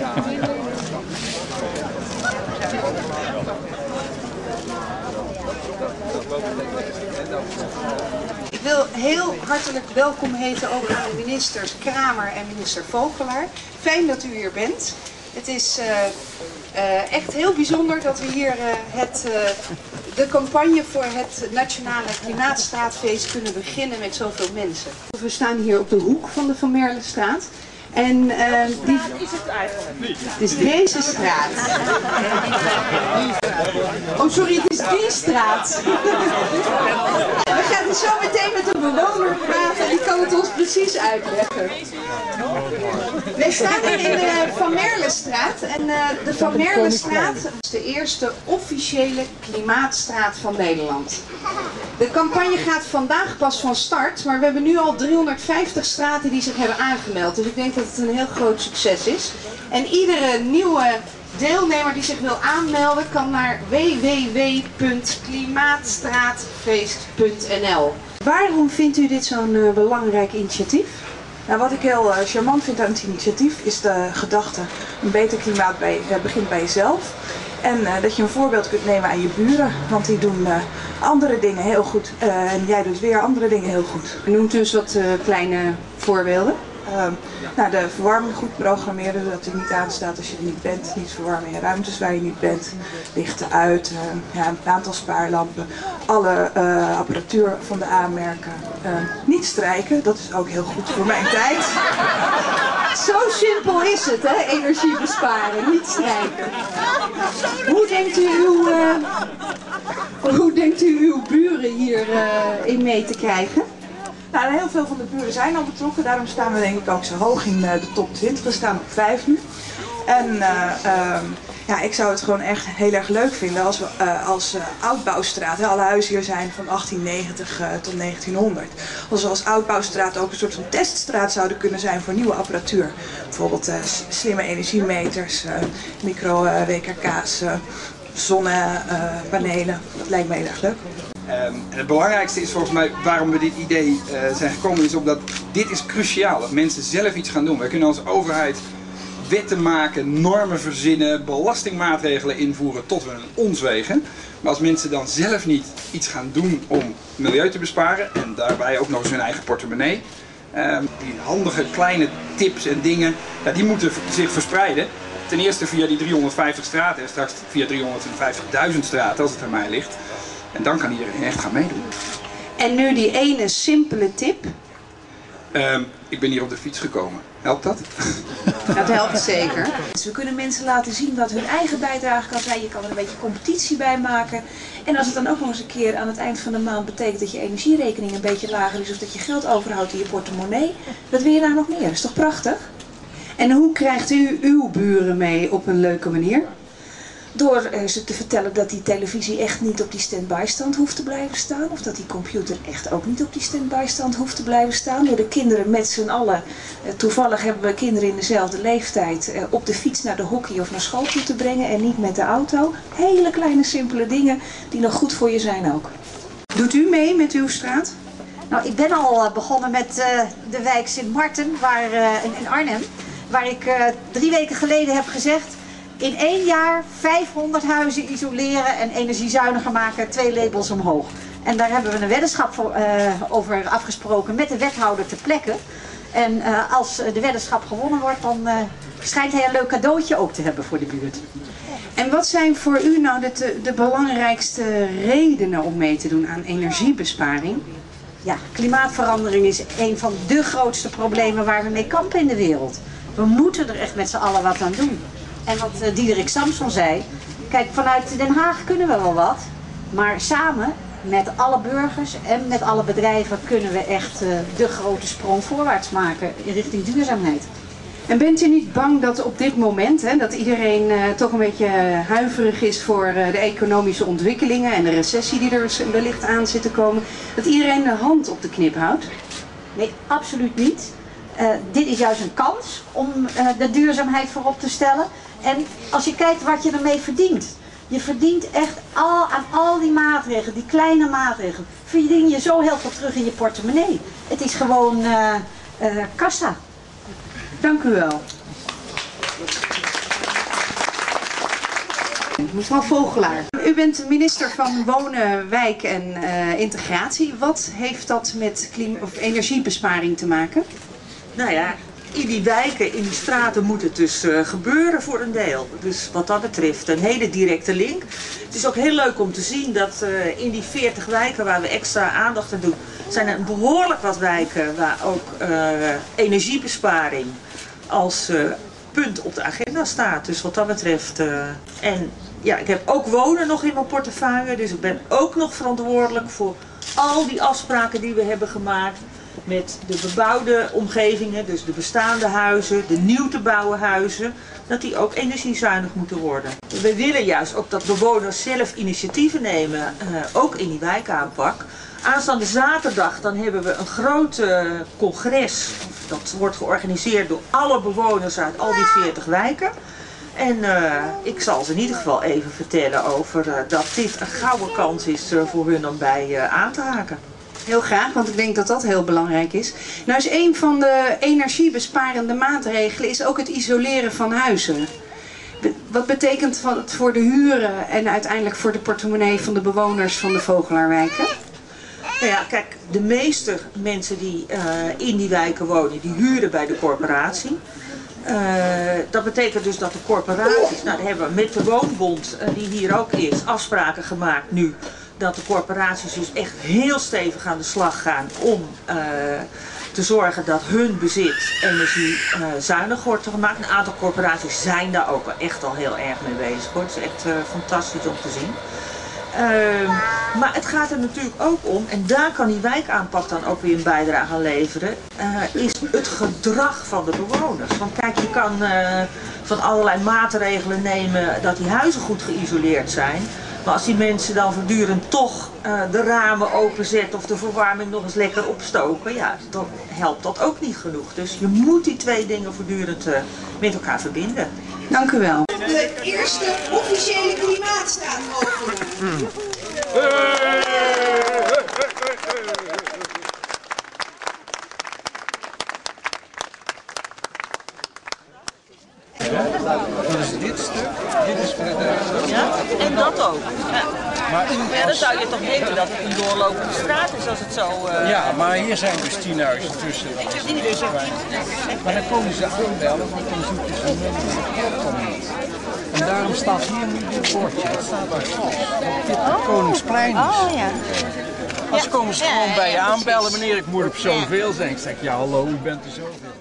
Ik wil heel hartelijk welkom heten ook aan de ministers Kramer en minister Vogelaar. Fijn dat u hier bent. Het is echt heel bijzonder dat we hier de campagne voor het Nationale Klimaatstraatfeest kunnen beginnen met zoveel mensen. We staan hier op de hoek van de Van Merlestraat. En die is het eigenlijk? Het is deze straat. Oh sorry, het is die straat. We gaan zo meteen met de bewoner praten, die kan het ons precies uitleggen. Wij staan hier in de Van Merlestraat en de Van Merlestraat is de eerste officiële klimaatstraat van Nederland. De campagne gaat vandaag pas van start, maar we hebben nu al 350 straten die zich hebben aangemeld. Dus ik denk dat het een heel groot succes is. En iedere nieuwe deelnemer die zich wil aanmelden kan naar www.klimaatstraatfeest.nl. Waarom vindt u dit zo'n belangrijk initiatief? Nou, wat ik heel charmant vind aan het initiatief is de gedachte: een beter klimaat begint bij jezelf. En dat je een voorbeeld kunt nemen aan je buren, want die doen andere dingen heel goed en jij doet weer andere dingen heel goed. Noemt u eens wat kleine voorbeelden? Nou, de verwarming goed programmeren, zodat die niet aanstaat als je er niet bent. Niet verwarmen in ruimtes waar je niet bent. Lichten uit, ja, een aantal spaarlampen. Alle apparatuur van de aanmerken. Niet strijken, dat is ook heel goed voor mijn tijd. Zo simpel is het, hè? Energie besparen, niet strijken. Hoe denkt u uw buren hier in mee te krijgen? Nou, heel veel van de buren zijn al betrokken, daarom staan we denk ik ook zo hoog in de top 20. We staan op 5 nu. En ja, ik zou het gewoon echt heel erg leuk vinden als we als oudbouwstraat, alle huizen hier zijn van 1890 tot 1900. Als we als oudbouwstraat ook een soort van teststraat zouden kunnen zijn voor nieuwe apparatuur. Bijvoorbeeld slimme energiemeters, micro-WKK's, zonnepanelen. Dat lijkt me heel erg leuk. En het belangrijkste is volgens mij waarom we dit idee zijn gekomen, is omdat dit is cruciaal, dat mensen zelf iets gaan doen. Wij kunnen als overheid wetten maken, normen verzinnen, belastingmaatregelen invoeren tot we een ons wegen. Maar als mensen dan zelf niet iets gaan doen om milieu te besparen en daarbij ook nog eens hun eigen portemonnee, die handige kleine tips en dingen, ja, die moeten zich verspreiden. Ten eerste via die 350 straten en straks via 350.000 straten als het aan mij ligt. En dan kan iedereen echt gaan meedoen. En nu die ene simpele tip. Ik ben hier op de fiets gekomen. Helpt dat? Dat helpt zeker. Dus we kunnen mensen laten zien wat hun eigen bijdrage kan zijn. Je kan er een beetje competitie bij maken. En als het dan ook nog eens een keer aan het eind van de maand betekent dat je energierekening een beetje lager is, of dat je geld overhoudt in je portemonnee, wat wil je nou nog meer? Is toch prachtig? En hoe krijgt u uw buren mee op een leuke manier? Door ze te vertellen dat die televisie echt niet op die stand-by stand hoeft te blijven staan. Of dat die computer echt ook niet op die stand-by stand hoeft te blijven staan. Door de kinderen met z'n allen, toevallig hebben we kinderen in dezelfde leeftijd, op de fiets naar de hockey of naar school toe te brengen en niet met de auto. Hele kleine simpele dingen die nog goed voor je zijn ook. Doet u mee met uw straat? Nou, ik ben al begonnen met de wijk Sint Marten in Arnhem. Waar ik 3 weken geleden heb gezegd: in 1 jaar 500 huizen isoleren en energiezuiniger maken, 2 labels omhoog. En daar hebben we een weddenschap over afgesproken met de wethouder ter plekke. En als de weddenschap gewonnen wordt, dan schijnt hij een leuk cadeautje ook te hebben voor de buurt. En wat zijn voor u nou de belangrijkste redenen om mee te doen aan energiebesparing? Ja, klimaatverandering is een van de grootste problemen waar we mee kampen in de wereld. We moeten er echt met z'n allen wat aan doen. En wat Diederik Samson zei, kijk, vanuit Den Haag kunnen we wel wat, maar samen met alle burgers en met alle bedrijven kunnen we echt de grote sprong voorwaarts maken richting duurzaamheid. En bent u niet bang dat op dit moment, dat iedereen toch een beetje huiverig is voor de economische ontwikkelingen en de recessie die er wellicht aan zit te komen, dat iedereen de hand op de knip houdt? Nee, absoluut niet. Dit is juist een kans om de duurzaamheid voorop te stellen. En als je kijkt wat je ermee verdient. Je verdient echt aan al die maatregelen, die kleine maatregelen, verdien je zo heel veel terug in je portemonnee. Het is gewoon kassa. Dank u wel. Mevrouw Vogelaar, u bent minister van Wonen, Wijk en Integratie. Wat heeft dat met energiebesparing te maken? Nou ja, in die wijken, in die straten moet het dus gebeuren voor een deel. Dus wat dat betreft een hele directe link. Het is ook heel leuk om te zien dat in die 40 wijken waar we extra aandacht aan doen, zijn er behoorlijk wat wijken waar ook energiebesparing als punt op de agenda staat. Dus wat dat betreft. En ja, ik heb ook wonen nog in mijn portefeuille. Dus ik ben ook nog verantwoordelijk voor al die afspraken die we hebben gemaakt met de bebouwde omgevingen, dus de bestaande huizen, de nieuw te bouwen huizen, dat die ook energiezuinig moeten worden. We willen juist ook dat bewoners zelf initiatieven nemen, ook in die wijkaanpak. Aanstaande zaterdag dan hebben we een groot congres, dat wordt georganiseerd door alle bewoners uit al die 40 wijken. En ik zal ze in ieder geval even vertellen over dat dit een gouden kans is voor hun om bij aan te haken. Heel graag, want ik denk dat dat heel belangrijk is. Nou is een van de energiebesparende maatregelen is ook het isoleren van huizen. Wat betekent dat voor de huren en uiteindelijk voor de portemonnee van de bewoners van de Vogelaarwijken? Nou ja, kijk, de meeste mensen die in die wijken wonen, die huren bij de corporatie. Dat betekent dus dat de corporaties, nou daar hebben we met de Woonbond, die hier ook is, afspraken gemaakt nu. Dat de corporaties dus echt heel stevig aan de slag gaan om te zorgen dat hun bezit energiezuinig wordt gemaakt. Een aantal corporaties zijn daar ook echt al heel erg mee bezig. Het is echt fantastisch om te zien. Maar het gaat er natuurlijk ook om, en daar kan die wijkaanpak dan ook weer een bijdrage aan leveren, is het gedrag van de bewoners. Want kijk, je kan van allerlei maatregelen nemen dat die huizen goed geïsoleerd zijn. Maar als die mensen dan voortdurend toch de ramen openzetten of de verwarming nog eens lekker opstoken, ja, dan helpt dat ook niet genoeg. Dus je moet die twee dingen voortdurend met elkaar verbinden. Dank u wel. De eerste officiële klimaatstaat openen. Dat is dit stuk, dit is voor de Ja, en dat ook. Ja. Maar dan zou je toch denken dat het een doorlopende straat is als het zo... Ja, maar hier zijn dus 10 huizen tussen. Maar dan komen ze aanbellen, want dan zoeken ze een nummer niet. En daarom staat hier nu dit bordje. Dat staat daar vast. Dat dit het Koningsplein is. Oh ja. Als komen ze gewoon bij je aanbellen, meneer, ik moet op zoveel zijn. Ik zeg, ja hallo, u bent er zoveel.